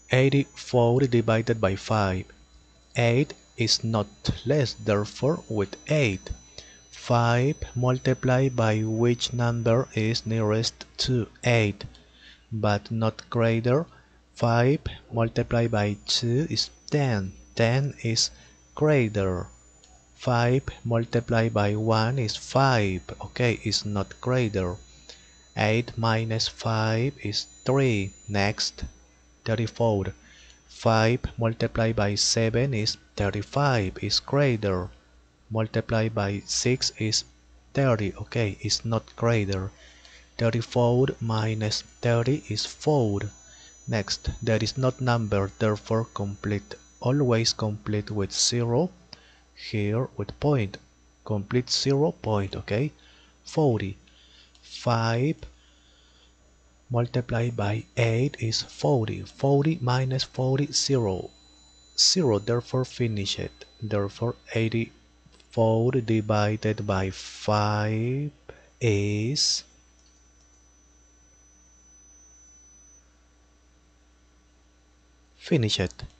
84 divided by 5. 8 is not less, therefore with 8. 5 multiplied by which number is nearest to 8, but not greater. 5 multiplied by 2 is 10. 10 is greater. 5 multiplied by 1 is 5. Okay, it's not greater. 8 minus 5 is 3. Next, 34. 5 multiplied by 7 is 35. Is greater. Multiplied by 6 is 30. Okay, it's not greater. 34 minus 30 is 4. Next, there is not number, therefore complete. Always complete with 0. Here with point. Complete 0 point. Okay. 40. 5 multiplied by 8 is 40. 40 minus 40, 0. 0, therefore finish it. Therefore 84 divided by 5 is finish it.